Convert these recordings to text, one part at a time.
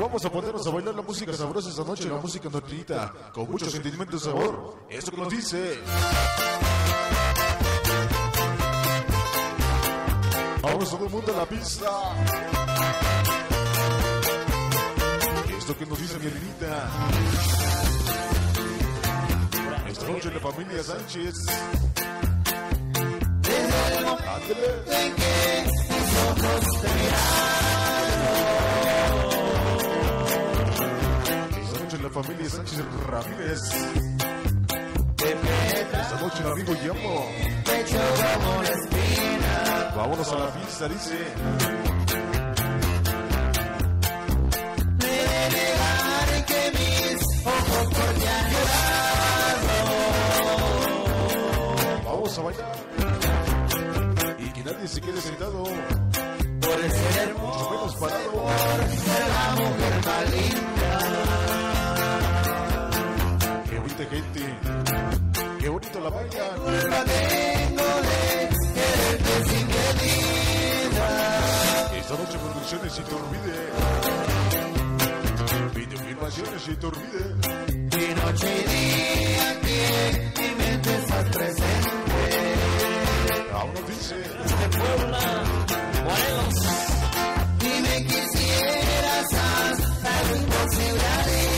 vamos a ponernos a bailar la música sabrosa esta noche, la música norteñita, con mucho sentimiento y sabor. Esto que nos dice. Vamos todo el mundo a la pista. Esto que nos dice mi Elenita. Esta noche en la familia Sánchez. Ándale. En que mis ojos te miraron. Esta noche en la familia Sánchez Ramírez. Esta noche el amigo Yamo. Pecho como la espina. Vámonos a la pista, dice. Me de negar que mis ojos por ti han llorado. Vamos a bailar. Y que nadie se quede sentado. Por ser hermoso, Mucho menos parado. por ser la mujer más linda. Qué bonita gente. Qué bonito la baila. Culpa tengo de quererte sin medida. Esta noche producciones y te olvide. Videofilmaciones y te olvide. Y noche y día que en mi mente estás presente. Aún nos dice. De Puebla, Morelos. Y me quisieras hasta lo imposible haría.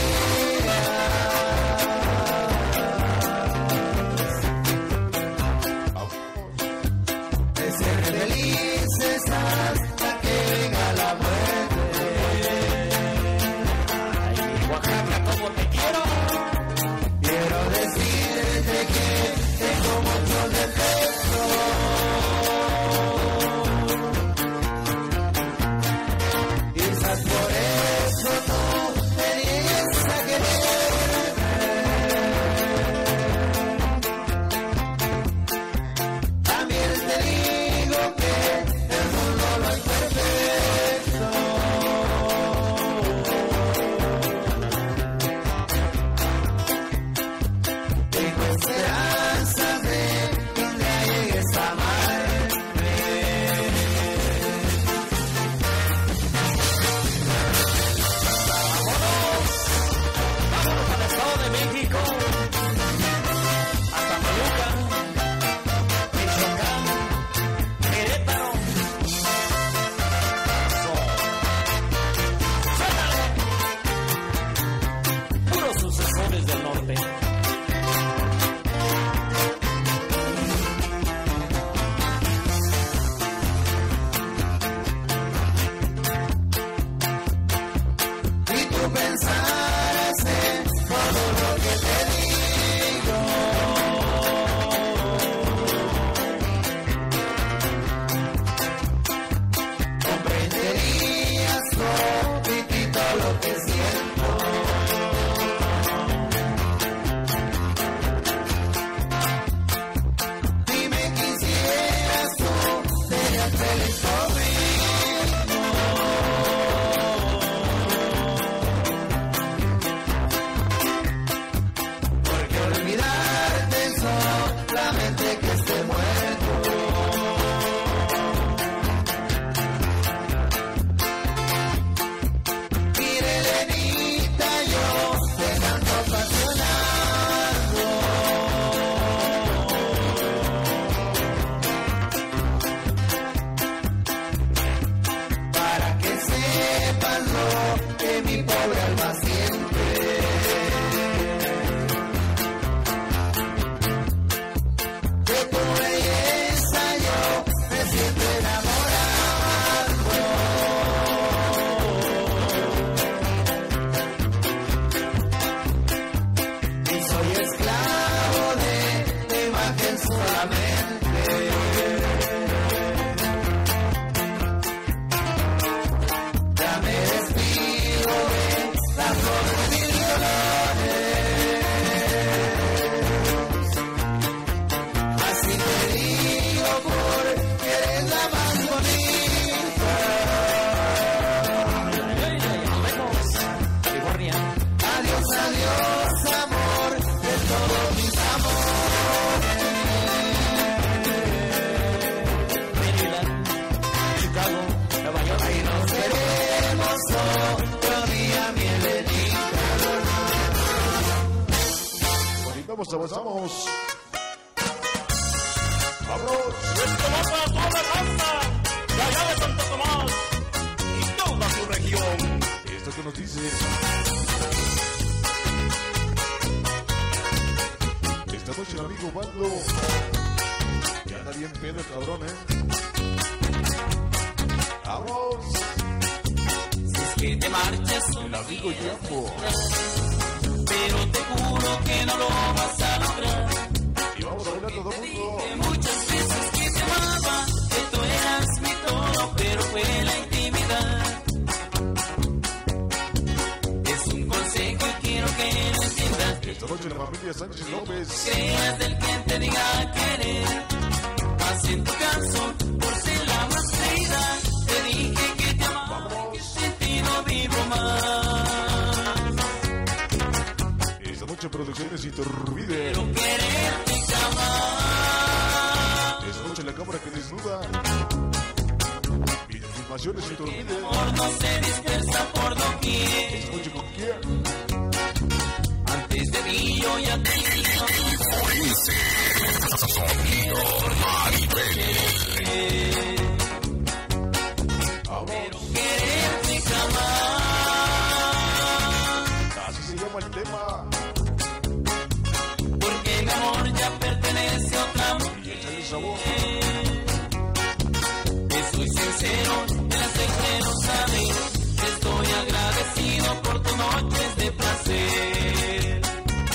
De ser felices hasta que venga la muerte. Ay, Oaxaca, como te quiero. Quiero decirte que tengo muchos defectos. Quizás por eso tú te niegues a quererme. También te digo que el mundo no es perfecto. Tengo esperanzas de que un día llegues a amarme. Vámonos al Estado de México, a Tamaulipas, Michoacán, Querétaro. Suéltale. Puros sucesores del norte. Y tú pensarás en todo lo que te digo. Comprenderías toditito lo que siento. Si me quisieras tú, serías feliz conmigo. Avanzamos, avanzamos. ¡Vámonos! Esto va para toda la raza de allá de Santo Tomás y toda su región. Esto que nos dice. Esta noche el amigo Baldo. Que anda bien pedo el cabrón, ¡Vamos! Si es que te marchas, El amigo Yambo. pero te juro que no lo vas a lograr. Y vamos a bailar todo el mundo. Muchas veces que te amaba, que tú eras mi todo, pero fue la intimidad. Es un consejo y quiero que lo entiendas. Esta noche la familia Sánchez López. Creas del que te diga querer. Haz en tu caso, por ser la más creída. Te dije que te amaba, que sin ti no vivo más. Esta noche Producciones Iturbide. Quiero quererte jamás. Esta noche la cámara que desnuda. Filmaciones Iturbide. Amor no se dispersa por doquier. Esta noche con quién. Antes de mí yo ya tenía Vamos. quererte jamás. Así se llama el tema. Porque mi amor ya pertenece a otra mujer. Y échale sabor. Te soy sincero, me hace claro saber que estoy agradecido por tus noches de placer.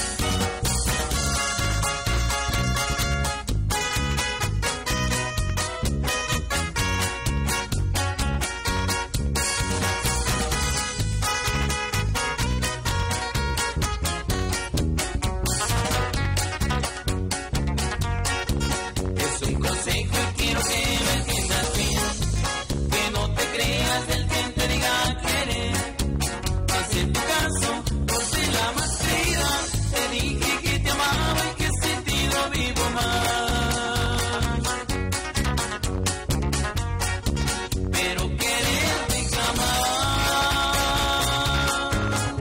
Es un consejo y quiero que lo entiendas bien. Que no te creas del que te diga querer. Haz en tu caso, por ser la más querida. Te dije que te amaba y que sin ti no vivo más. Pero quererte jamás.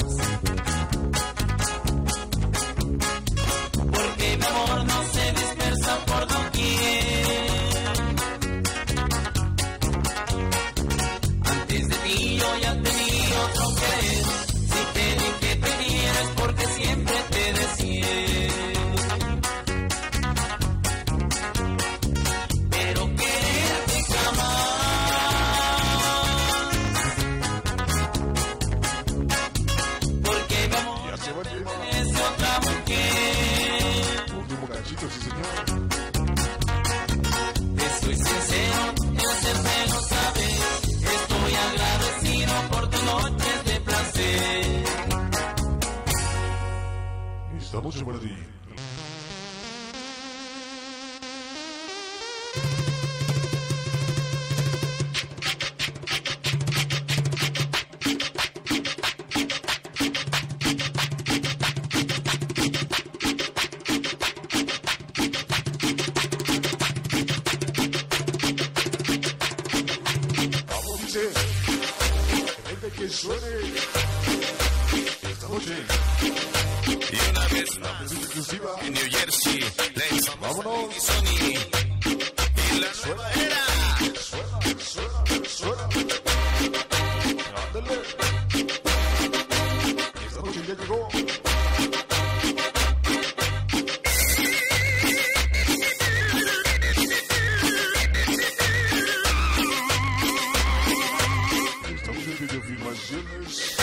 Porque mi amor no se dispersa por doquier. Antes de ti yo ya tenía otro querer. Si te dije que te quieres porque siempre te deseé. Pero quererte jamás. Porque mi amor Ya se va el tema. es otra mujer. Último cachito, sí señor. Te soy sincero en hacértelo saber. Estoy agradecido por tus noches de placer. Esta noche para ti. Vamos, dice. Gente que suene. Esta noche. Y una vez La más, música exclusiva. en New Jersey, la famosa Vámonos. Lady Sony y la nueva era. Suena, suena. Ándale. Esta noche ya llegó. Estamos en videofilmaciones.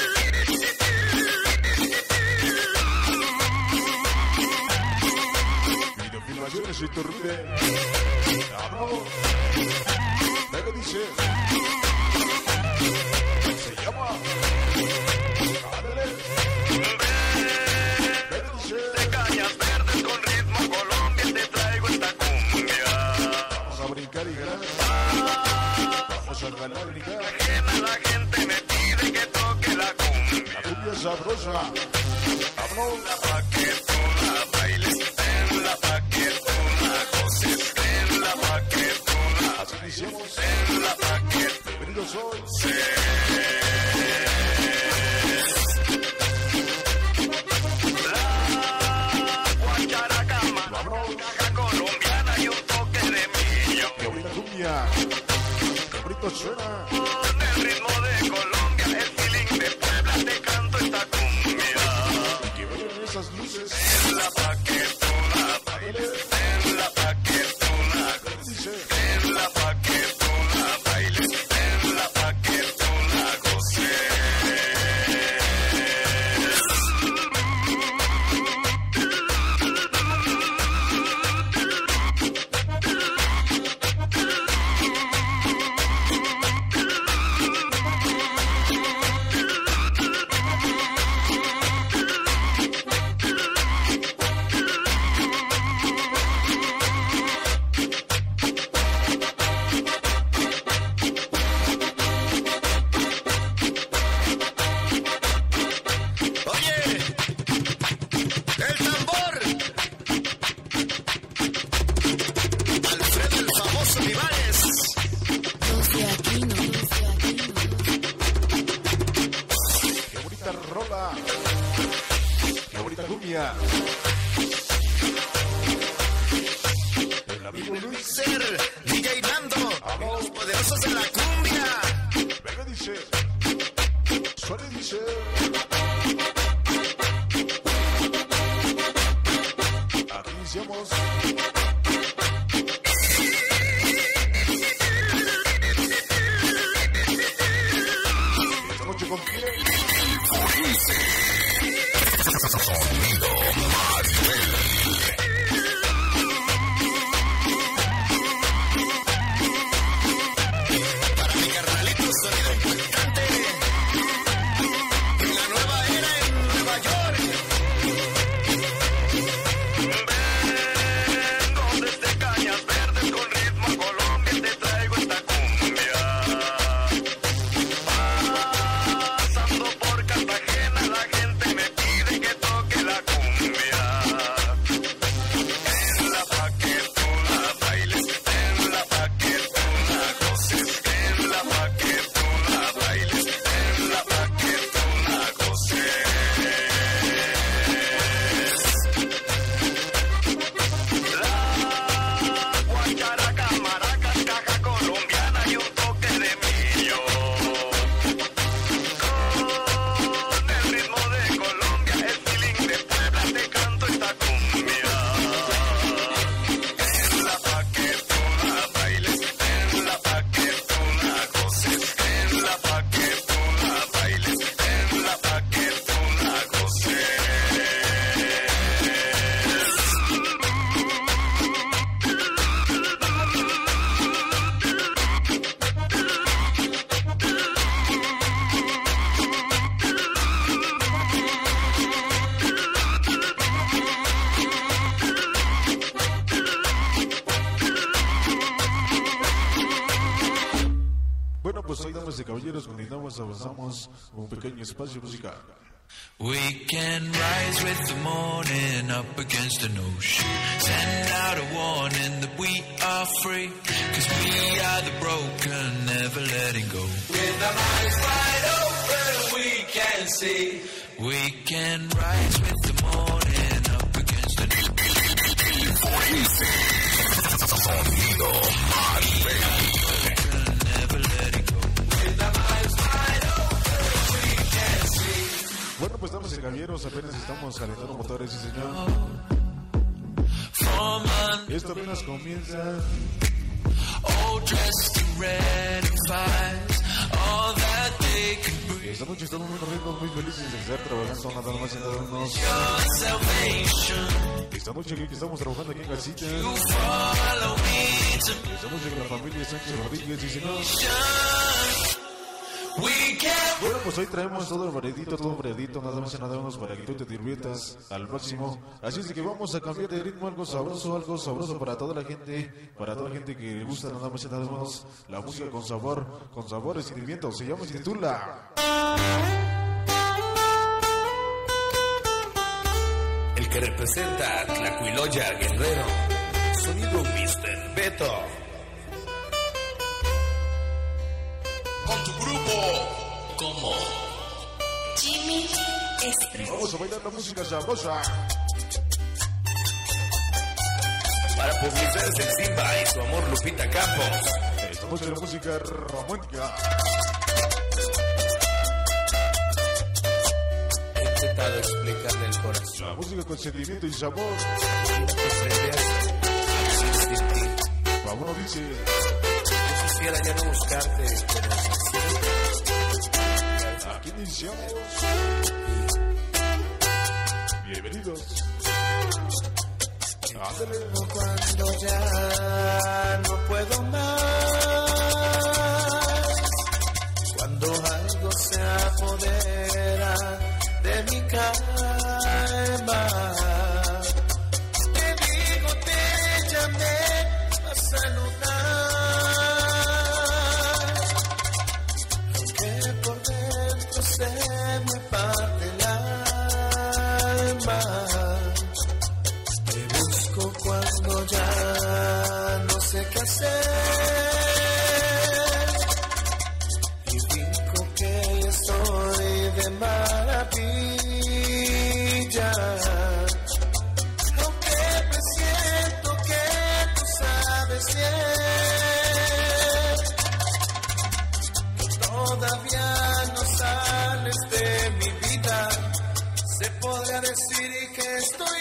Videofilmaciones Iturbide. ¡Vámonos! Venga, dice. Se llama. Ándale. Venga, dice. Cañas verdes con ritmo Colombia, te traigo esta cumbia. Vamos a brincar y ganar. Vamos a ganar y brincar. La gente me pide que toque la cumbia. La cumbia sabrosa. Vámonos. Pa' que tú la bailes, tenla pa' que tú la goces, tenla pa' que tú la Así iniciamos. tenla pa' que Bienvenidos hoy. sabrosa. Qué bonita cumbia. El amigo Luis. Ser DJ Nando, los poderosos de la cumbia. Venga, dice. Suena, dice. Aquí iniciamos. Esta noche con quién. Sonido Maribel. Para mi carnalito sonido impactante. La nueva era en Nueva York. Vengo desde Cañas Verdes con ritmo a Colombia, te traigo esta cumbia. Pasando por Cartagena, la gente me pide que toque la cumbia. En la pa' que tú la bailes, en la pa' que tú la goces, en la pa' que tú la bailes, en la pa' que tú la goces. Guacharaca, maracas, caja colombiana y un toque de millo. Con el ritmo de Colombia, el feeling de Puebla, te canto esta cumbia. En la pa' que tú la bailes, en la pa' que tú la goces, en la pa' que tú la bailes, en la pa' que tú la goces. Bueno, pues hoy, damas y caballeros, continuamos, avanzamos un pequeño espacio musical. We can rise with the morning up against an ocean. Send out a warning that we are free. Cause we are the broken, never letting go. With our eyes wide open, we can see. We can rise with the morning up against an Sonido Maribel. ocean, never letting go. With our eyes wide open, we can see. Bueno, pues damas y caballeros, apenas estamos calentando motores, sí señor. From Esto apenas comienza. all dressed in red and fires, all that they can bring. Esta noche estamos muy contentos, muy felices de estar trabajando nada más y nada menos. Your salvation, Esta noche que estamos trabajando aquí en casita. you follow me to Esta noche con la familia Sánchez Rodríguez, sí señor. mission. We can Bueno, pues hoy traemos todo variadito, nada más y nada menos para que tú te diviertas al máximo. Así es de que vamos a cambiar de ritmo, algo sabroso para toda la gente que le gusta nada más y nada menos la música con sabor, con sabores y sentimientos. Se llama y se titula El que representa a Tlacuiloya Guerrero. Sonido Mr. Beto. Con tu grupo. ¿Cómo? Jimmy Express. Vamos a bailar la música sabrosa. Para publicidades el Simba y su amor Lupita Campos. Esta noche la música romántica. He intentado explicarle el corazón. La música con sentimiento y sabor. Pablo dice, Yo quisiera ya no buscarte, pero aquí iniciamos. Bienvenidos. Ándale. cuando ya no puedo más, cuando algo se apodera de mi calma, te digo, te llamé a saludar, aunque por dentro se me parte el alma. Te busco cuando ya no sé qué hacer y digo que estoy de maravilla. maravilla. Aunque presiento que tú sabes bien, todavía no sales de mi vida. Se podría decir que estoy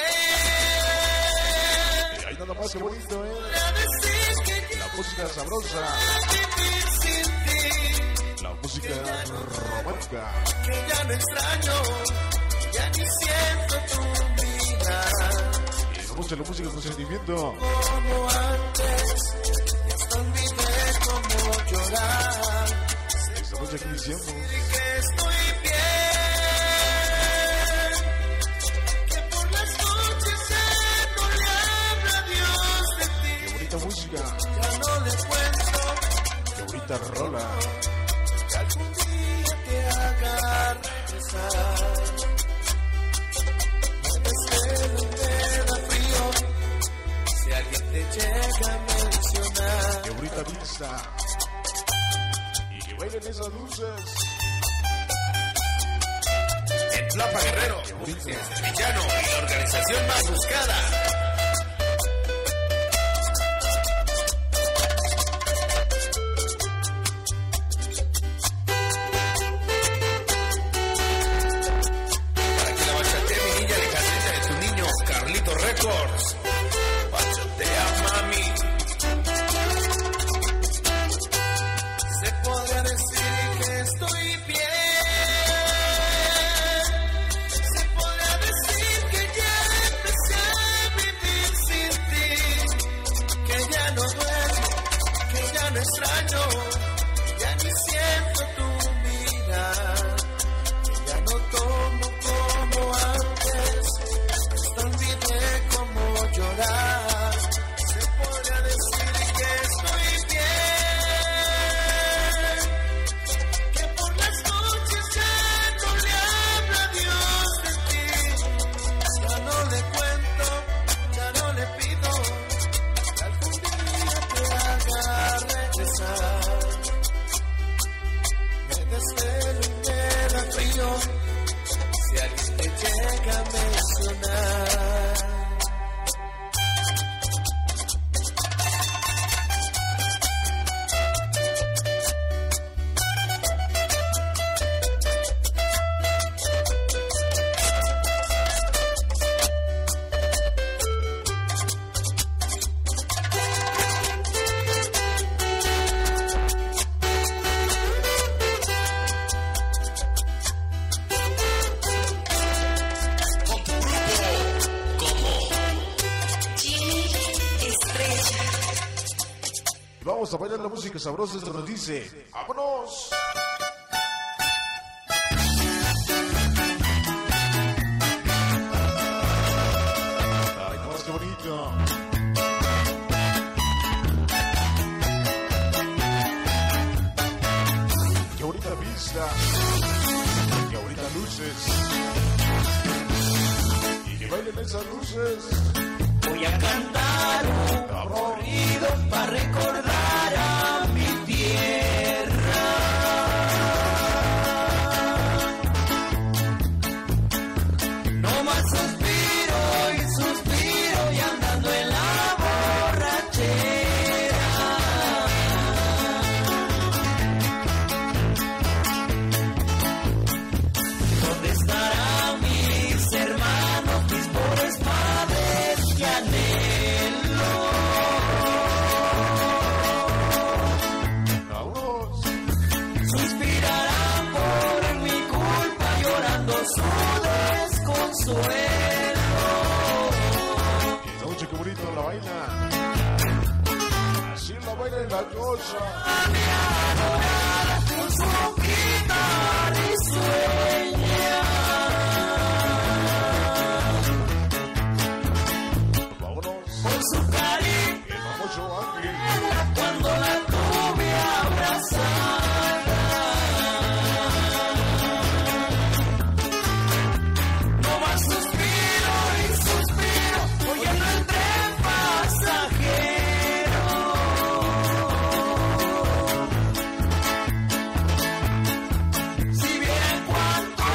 bien. Ahí nada más que bonito, Podría decir que La música sabrosa, vivir sin ti, la música romántica. que ya no extraño, ya ni siento tu vida Y nos gusta la música con sentimiento. como antes. Hasta olvidé cómo llorar. Esta noche aquí iniciamos. Y que estoy bien, que por las noches ya no le habla Dios de ti. Qué bonita música, Ya no le cuento qué bonita rola. que algún día te haga regresar. Me desvelo y me da frío si alguien te llega a mencionar. Qué bonita vista. Y que bailen esas luces. En Tlapa Guerrero, bonito. desde Villano y la organización más buscada. Para que la bachatee mi niña de caseta de tu niño, Carlito Records. Bachatea, mami. Se podría decir que estoy bien. Se podría decir que ya empecé a vivir sin ti. Que ya no duermo, que ya no extraño, ya ni siento tu vida. Que ya no tomo como antes, hasta olvidé cómo llorar. Se podría decir que estoy bien, que por las noches ya no le habla Dios de ti. Ya no le cuento, ya no le pido que algún día te haga regresar. Me desvelo y me da frío si alguien te llega a mencionar. Jimmy Estrella. Vamos a bailar la música sabrosa. Esto nos dice: ¡vámonos! Ay, no, qué bonito. Qué bonita vista. Qué bonitas luces. Y que bailen esas luces. Voy a cantar un corrido para recordar a mi tierra. No más suspiro y andando en la borrachera. ¿Dónde estarán mis hermanos, mis pobres padres que anhelo? ¡Vámonos! Suspirarán por mi culpa llorando su desconsuelo. Esta noche qué bonito la baila. Así la baila en la cosa. A mi adorada con su guitarra y sueña. Vámonos. Con su cariño El famoso ángel. cuando la tuve abrazada. No más suspiro y suspiro, oyendo el tren pasajero. Si bien cuánto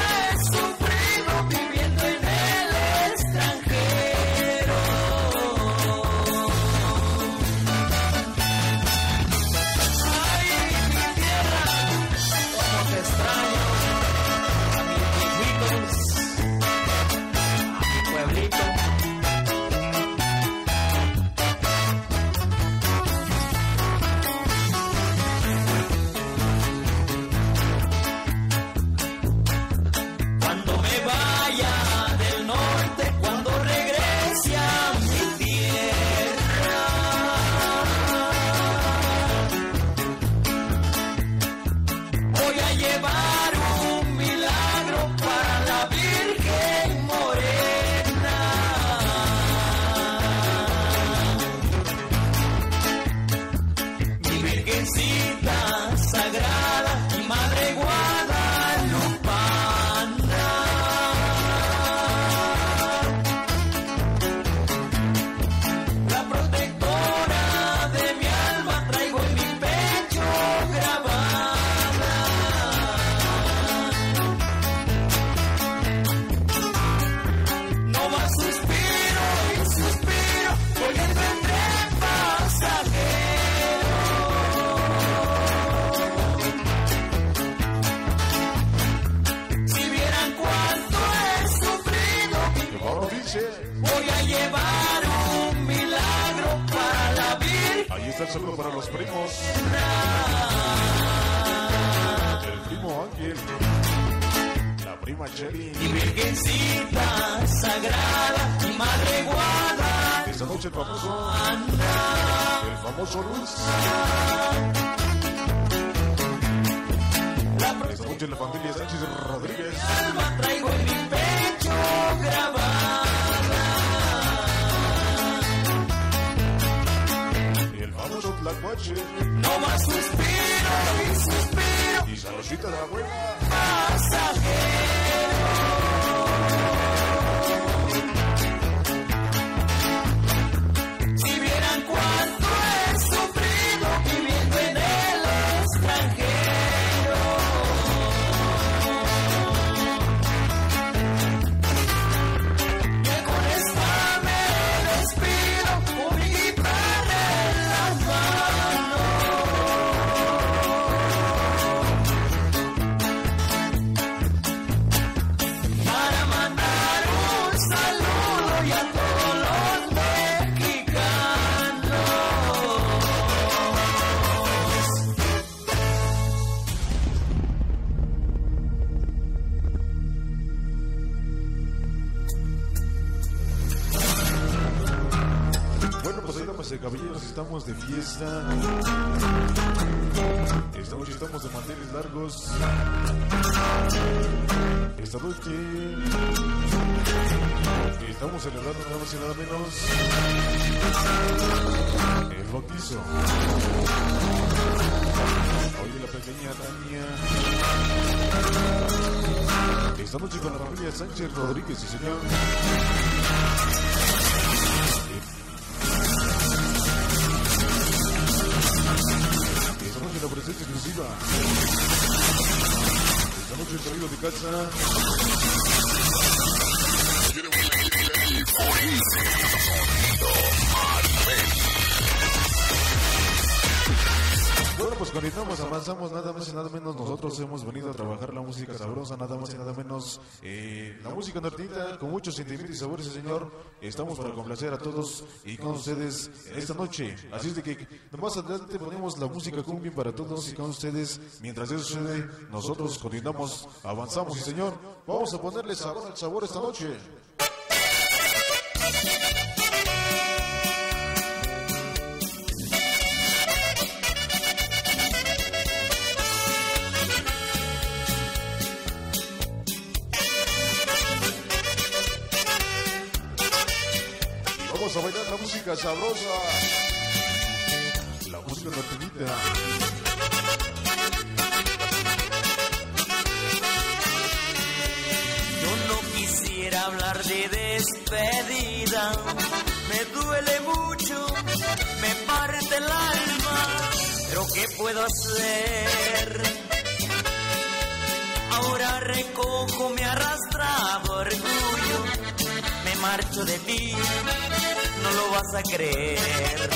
dice. Voy a llevar un milagro para la Virgen. Ahí está el saludo para los primos. El primo Ángel. La prima Cheli. Mi Virgencita Sagrada, mi Madre Guada. Esta noche el famoso Luis. Esta noche la familia Sánchez Rodríguez. Alma traigo en mi pecho grabada. Y el famoso Tlacuache. No más suspiro y suspiro. Y saludcita de la abuela. Si vieran cuánto he sufrido viviendo en el extranjero. Que con esta me despido con mi guitarra en las manos. Para mandar un saludo y a todos los mexicanos. Bueno, pues ahí damas y caballeros, estamos de fiesta. Esta noche estamos de manteles largos. Esta noche estamos celebrando nada más y nada menos el bautizo. Hoy de la pequeña Tania. Esta noche con la familia Sánchez Rodríguez, sí señor. Esta noche la presencia exclusiva. Esta noche el traído de casa. Bueno, pues continuamos, avanzamos, nada más y nada menos. Nosotros hemos venido a trabajar la música sabrosa, nada más y nada menos. La música norteñita con muchos sentimientos y sabores, señor. Estamos para complacer a todos y con ustedes en esta noche. Así es de que más adelante ponemos la música cumbia para todos y con ustedes. Mientras eso sucede, nosotros continuamos, avanzamos, y señor, vamos a ponerle sabor al sabor esta noche. Vamos a bailar la música sabrosa, la música norteñita. Yo no quisiera hablar de despedida, me duele mucho, me parte el alma, pero ¿qué puedo hacer? Ahora recojo mi arrastrado orgullo, me marcho de ti, no lo vas a creer.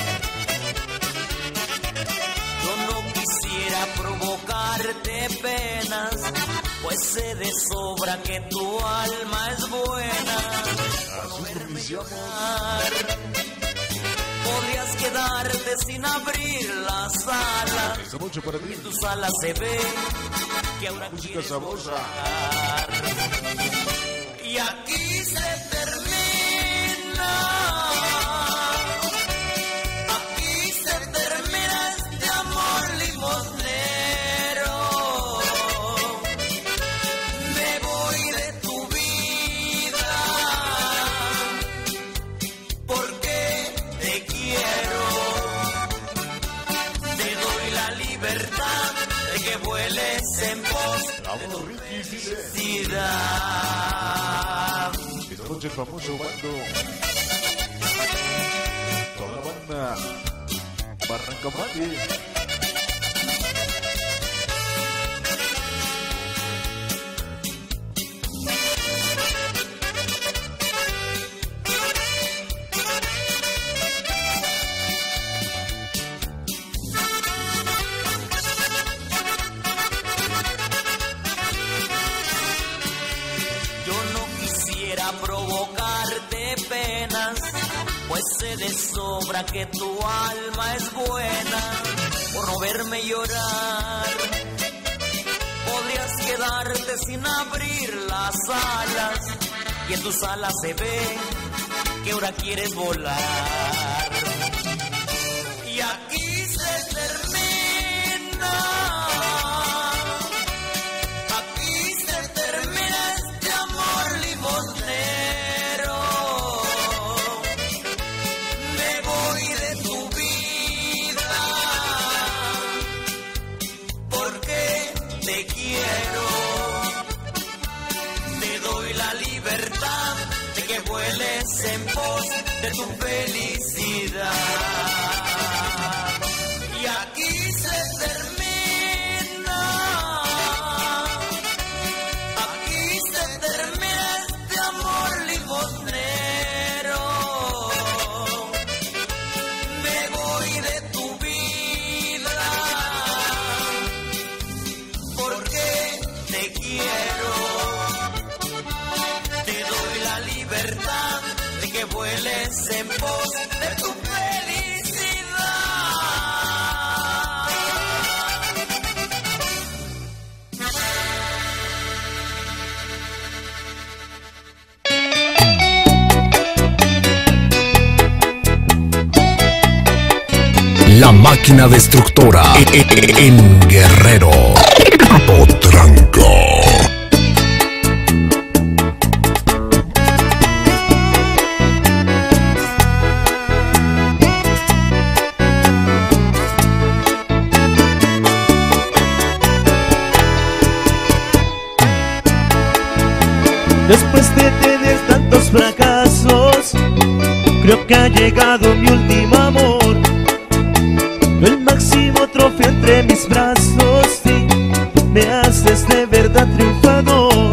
Yo no quisiera provocarte penas, pues sé de sobra que tu alma es buena. Por verme llorar, podrías quedarte sin abrir las alas. Esta noche para ti. En tus alas se ve que ahora Música quieres sabrosa. volar. Y aquí se termina. Aquí se termina este amor limosnero. Me voy de tu vida porque te quiero. Te doy la libertad de que vueles en pos de Vámonos, tu Ricky, dice. felicidad. Esta noche el famoso bando. Toda la banda. Barrancamate. Yo no quisiera provocarte de penas, pues sé de sobra que tu alma es buena. Por no verme llorar, podrías quedarte sin abrir las alas, y en tus alas se ve que ahora quieres volar. Y aquí se termina, aquí se termina este amor limosnero. Me voy de tu vida porque te quiero. Te doy la libertad de que vueles en pos de tu felicidad. Y aquí se termina, aquí se termina este amor limosnero. Me voy de tu vida porque te quiero. Te doy la libertad de que vueles en pos de tu felicidad. La máquina destructora en Guerrero. Potranco. Después de tener tantos fracasos, creo que ha llegado mi último amor. El máximo trofeo entre mis brazos, sí, me haces de verdad triunfador.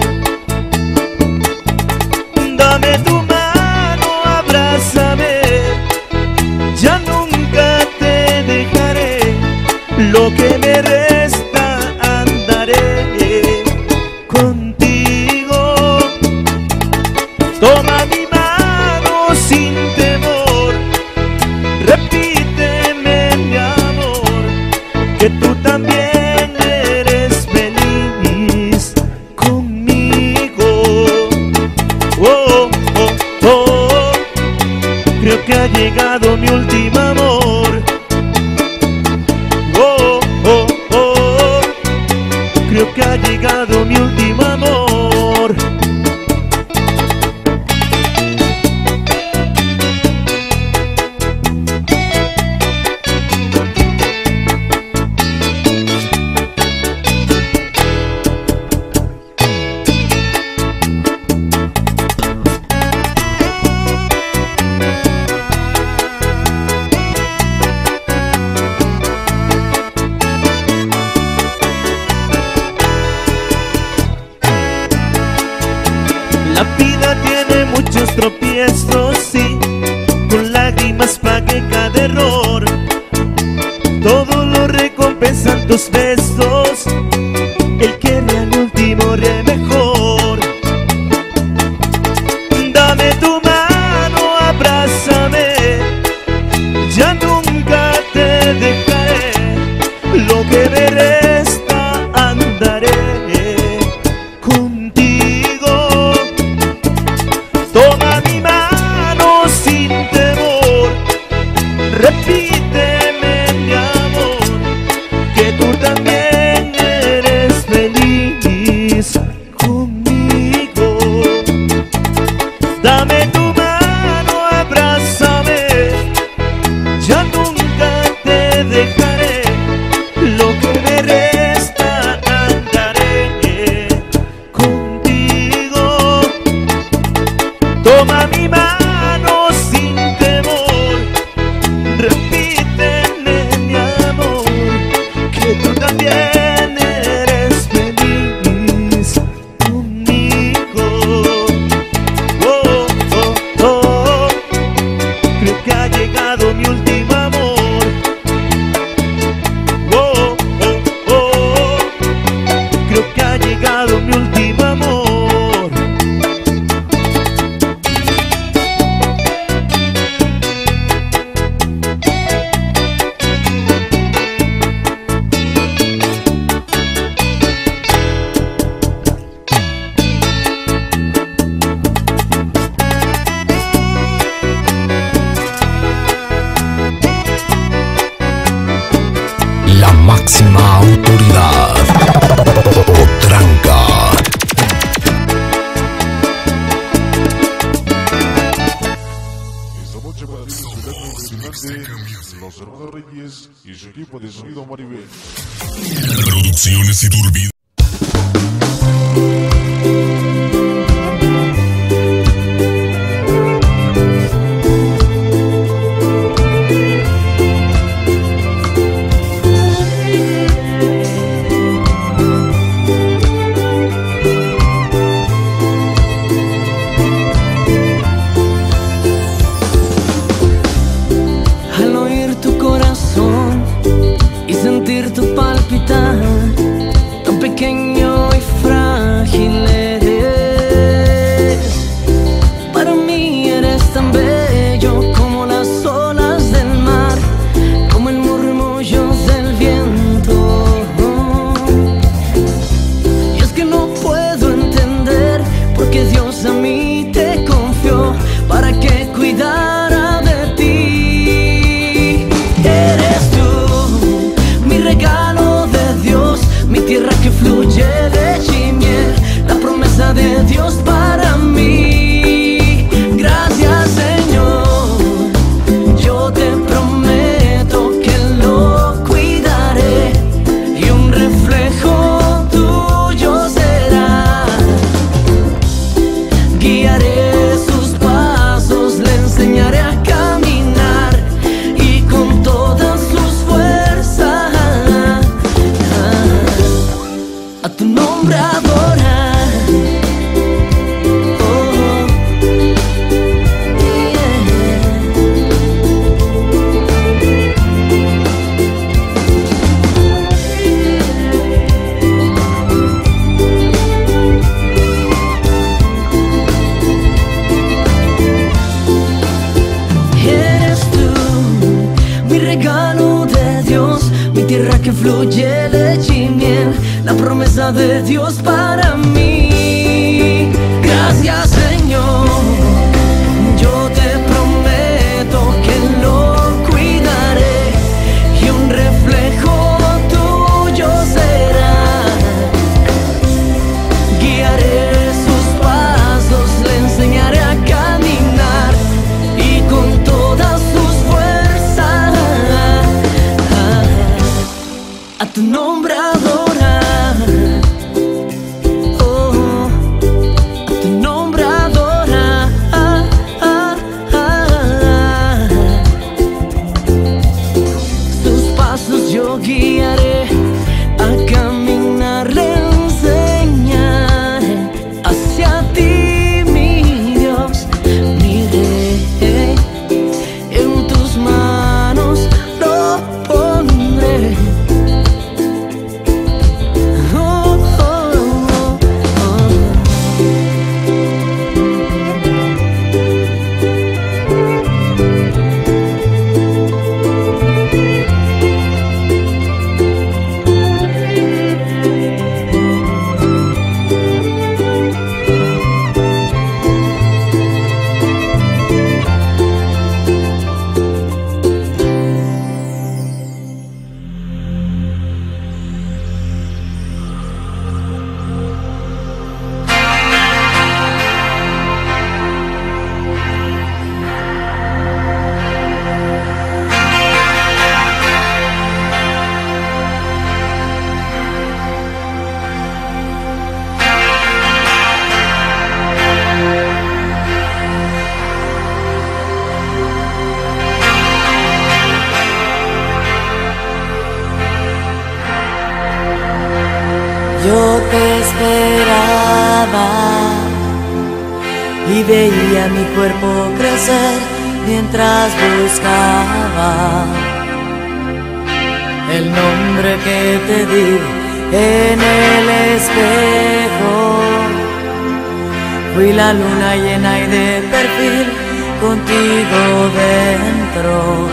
Dame tu mano, abrázame, ya nunca te dejaré. Lo que me resta andaré contigo. Toma mi mano sin temor, repíteme mi amor, que tú también eres feliz conmigo. Oh, oh, oh, creo que ha llegado mi último amor. Oh, oh, oh, creo que ha llegado mi último amor. La vida tiene muchos tropiezos, sí, con lágrimas pagué cada error. Todo lo recompensan tus besos, el que al último ríe mejor. Dame tu mano, abrázame, ya nunca te dejaré. Lo que me resta andaré contigo. Toma mi mano sin temor, repíteme mi amor, que tú también José Hermano Reyes y su equipo de sonido Maribel. Producciones Iturbide. Tu palpitar, tan pequeño y frágil eres. Para mí eres tan bello como las olas del mar, como el murmullo del viento. Y es que no puedo entender por qué Dios a mí te confió para que cuidara de ti. Eres tú, mi regalo de Dios, mi tierra que fluye leche y miel, la promesa de Dios para mí. Gracias, Señor, yo te prometo que lo cuidaré y un reflejo tuyo será. Guiaré sus pasos, le enseñaré a caminar y con todas sus fuerzas a tu nombre adorar. Oh, eres tú, mi regalo de Dios, mi tierra que fluye leche y miel, la promesa de Dios para mí. Gracias, Señor, yo te prometo que lo cuidaré y un reflejo tuyo será. Guiaré sus pasos, le enseñaré a caminar y con todas sus fuerzas a tu nombre adorar. Oh, a tu nombre adorar. Sus pasos yo guiaré, a caminar le enseñaré. Hacia ti, mi Dios, mi Rey, en tus manos lo pondré. Yo te esperaba y veía mi cuerpo crecer mientras buscaba el nombre que te di en el espejo. Fui la luna llena y de perfil contigo dentro.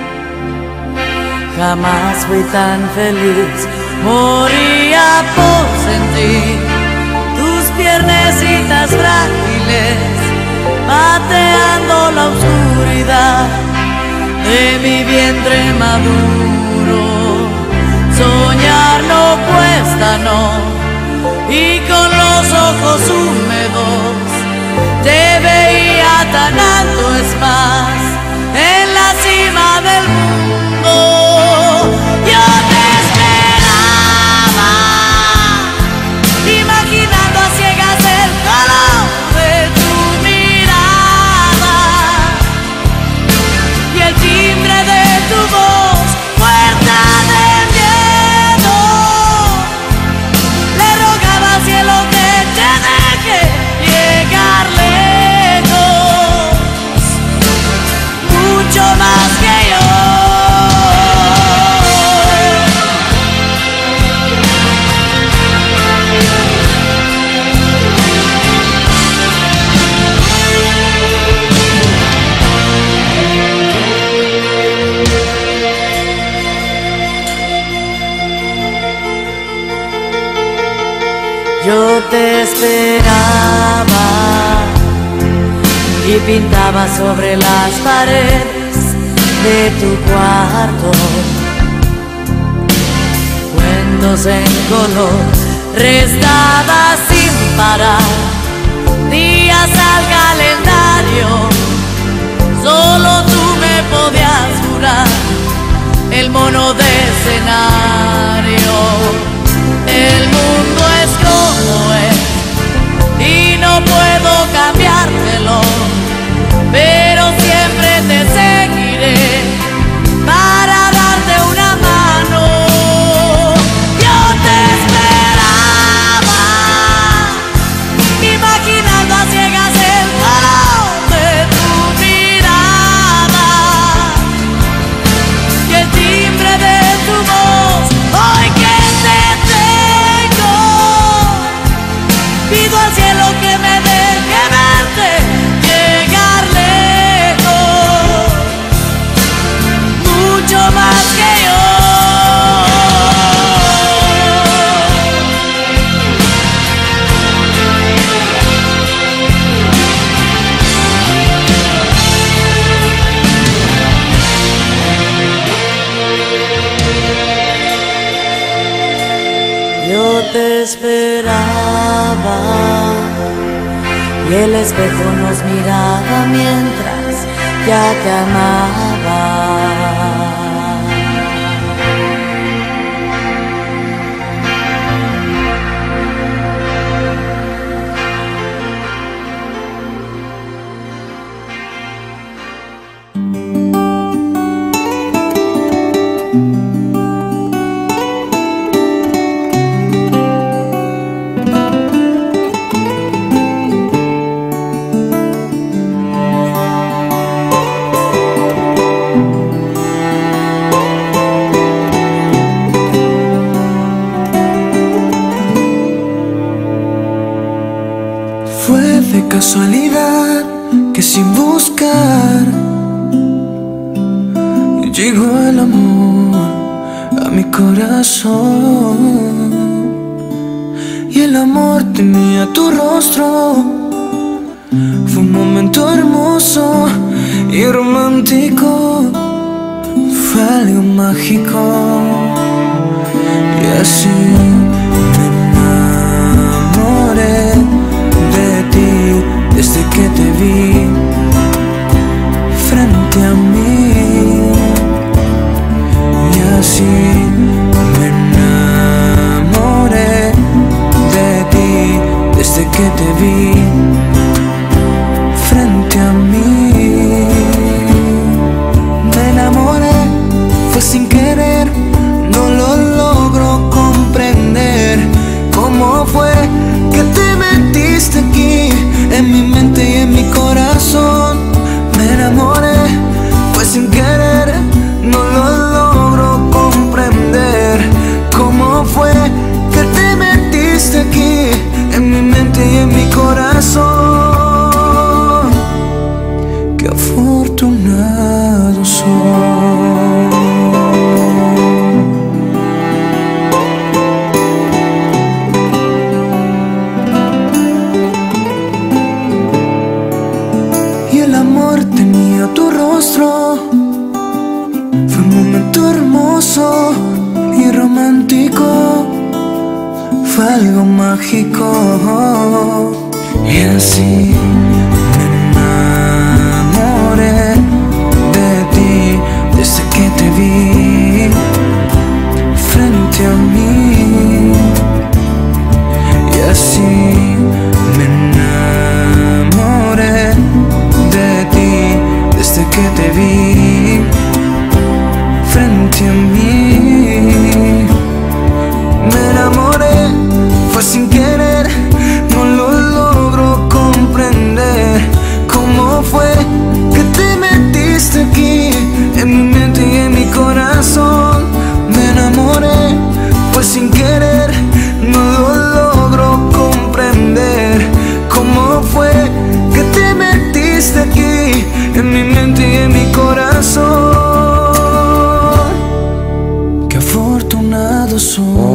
Jamás fui tan feliz, moría por sentir tus piernecitas frágiles pateando la oscuridad de mi vientre maduro. Soñar no cuesta, no, y con los ojos húmedos te veía tan alto, es más, en la cima del mundo. y pintaba sobre las paredes de tu cuarto cuentos en color, restaba sin parar días al calendario. Solo tú me podías jurar el mono de escenario. El mundo es como es y no puedo cambiártelo, pero siempre te seguiré para darte una mano. Yo te esperaba, imaginando a ciegas el color de tu mirada y el timbre de tu voz. Hoy que te tengo, pido al cielo que me deje verte llegar lejos, mucho más que yo. Yo te esperaba y el espejo nos miraba mientras ya te amaba. Casualidad que sin buscar llegó el amor a mi corazón, y el amor tenía tu rostro. Fue un momento hermoso y romántico, fue algo mágico, y así me enamoré de ti desde que te vi frente a mí, y así me enamoré de ti desde que te vi frente a mí. Me enamoré, fue sin querer, no lo logro comprender. ¿Cómo fue que te metiste aquí en mi mente y en mi corazón? Me enamoré, fue sin querer, no lo logro comprender. ¿Cómo fue que te metiste aquí en mi mente y en mi corazón? Qué afortunado soy. Tu rostro fue un momento hermoso y romántico, fue algo mágico, y así me enamoré de ti desde que te vi frente a mí, y así me enamoré de ti desde que te vi frente a mí. Me enamoré, fue sin querer, no lo logro comprender. ¿Cómo fue que te metiste aquí en mi mente y en mi corazón? Me enamoré, fue sin querer, no lo logro comprender. ¿Cómo fue que te metiste aquí en mi mente y en mi corazón? Qué afortunado soy.